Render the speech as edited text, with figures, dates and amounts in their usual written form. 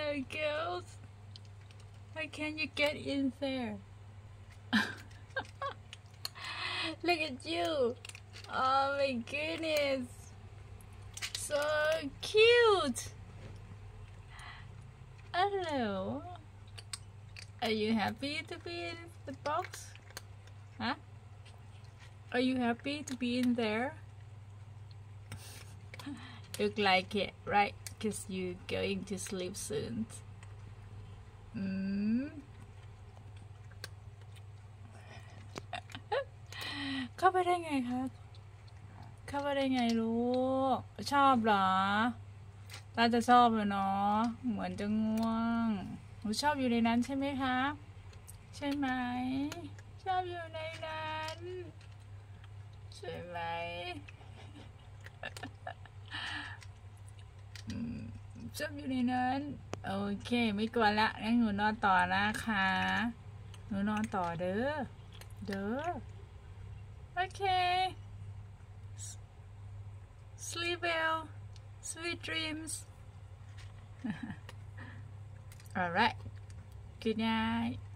girls, why can't you get in there? Look at you. Oh my goodness. So cute. Hello. Are you happy to be in the box? Huh? Are you happy to be in there? Look like it, right? Because you're going to sleep soon. เข้าไปได้ไงคะเข้าไปได้ไงลูกชอบเหรอตาจะชอบเลยเนาะเหมือนจะง่วงหนูชอบอยู่ในนั้นใช่ไหมคะใช่ไหมชอบอยู่ในนั้นใช่ไหมชอบอยู่ในนั้นโอเคไม่กวนละงั้นหนูนอนต่อนะคะหนูนอนต่อเด้อโอเค sleep well sweet dreams all right good night